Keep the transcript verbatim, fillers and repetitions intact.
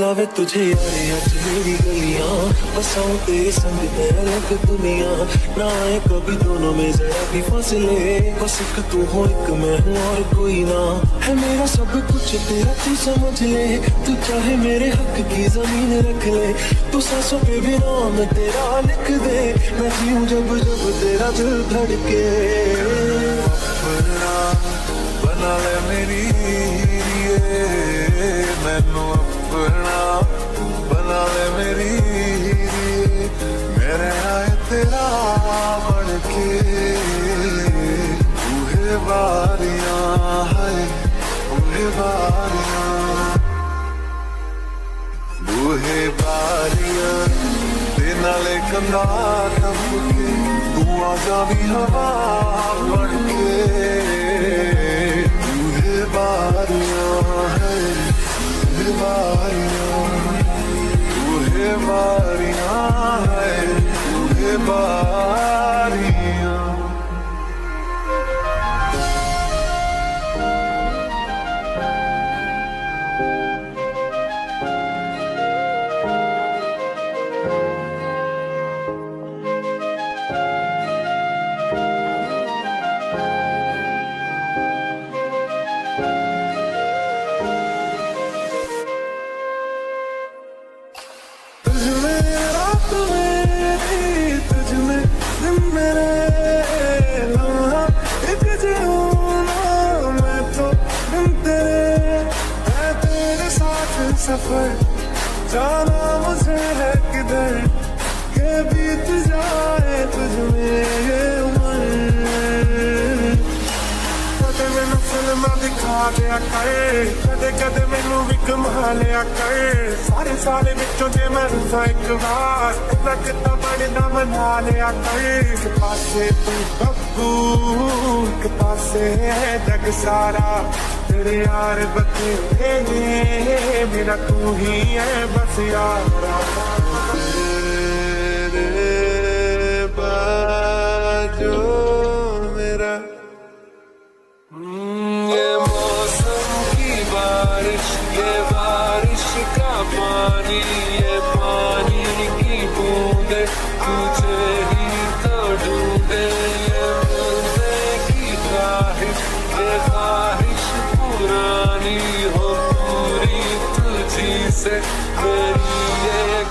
बुलावे तुझे यारे आज मेरी गलियां, बसाऊं तेरे संग मैं अलग दुनिया, ना आए कभी दोनों में जरा भी फासले, बस एक तू हो एक मैं हूँ और कोई ना, है मेरा सब कुछ तेरा तू समझ ले, तू चाहे मेरे हक की जमीन रख ले, तू सांसों पे भी नाम तेरा लिख दे, मैं जीऊं जब जब तेरा दिल धड़के। अपना बना ले मेरी हीरिए, मैनू अपना बना ले मेरी हीरिए, मेरे आए तेरा बन के, बूहे बारियां है बूहे बारियां, बूहे बारियां ते नाले कंधा टपके, तू आ जावी हवा बन के, बूहे बारियां है बूहे बारियां, बूहे बारियां है बूहे बारियां। सफर जाना मुझे है किधर, के बीत जाए तुझ में ये उम्र, कदे मैनू फिल्मां दिखा दिया कर, कदे कदे मैनू भी घुमा लिया कर, सारे सारे विचों जे मैं रुसा एक बार इतना कितना बनदा मना लिया कर, एक पासे तू बब्बू एक पासे है जग सारा, तेरे यार बतेरे मेरा तू ही है बस यारा, तेरे बाजो मेरा ये मौसम की बारिश, ये बारिश का पानी, ये पानी की बूंदे तुझे ही तो ढूंढे, ये मिलने की ख्वाहिश, ये ख्वाहिश पुरानी हो पूरी तुझी से मेरी ये